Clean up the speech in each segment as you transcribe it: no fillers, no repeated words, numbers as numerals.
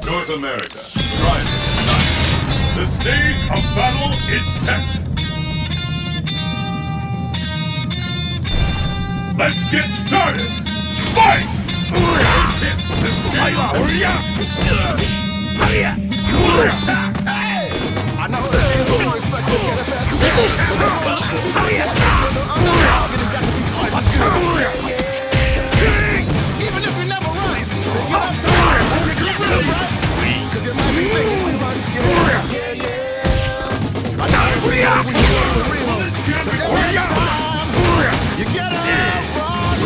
North America, Private 9. The stage of battle is set. Let's get started! Fight! I know that you don't expect to get a best even if you're never right, then you have to get rid of right. Cause you might be thinking too much. I know we are the real. You get it wrong.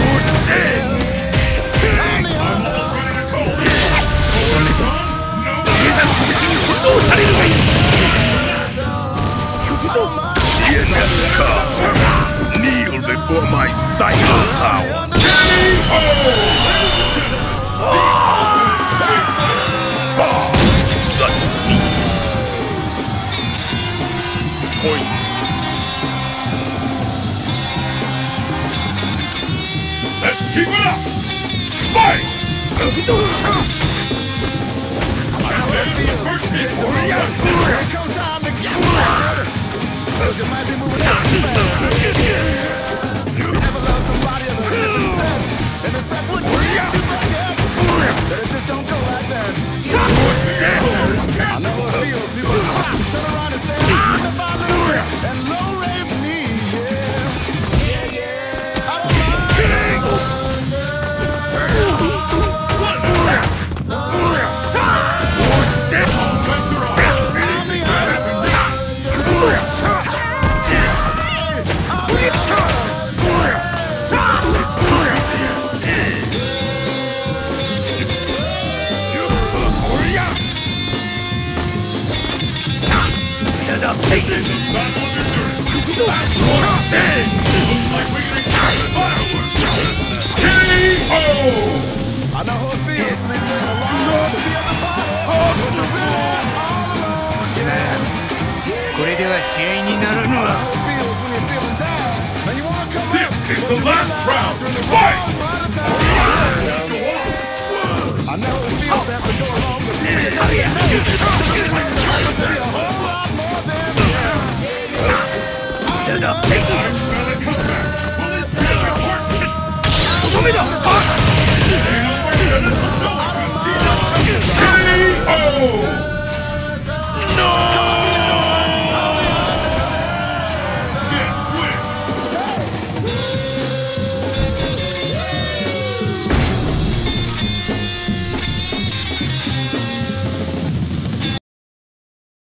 Kneel before my silent power. Such meat. Point. Let's keep it up! Fight! Here comes time to get started. You might be moving out too fast. You ever love somebody of a different set? And the set would be too bad, that it just don't go like that. I know what it feels. People turn around and stand in the bottom and low rate me, yeah. I don't mind. I know how it feels to be playing along, to be at the bottom, but you're really all alone. I know how it feels when you're feeling down, and you want to come This is the last round. Fight!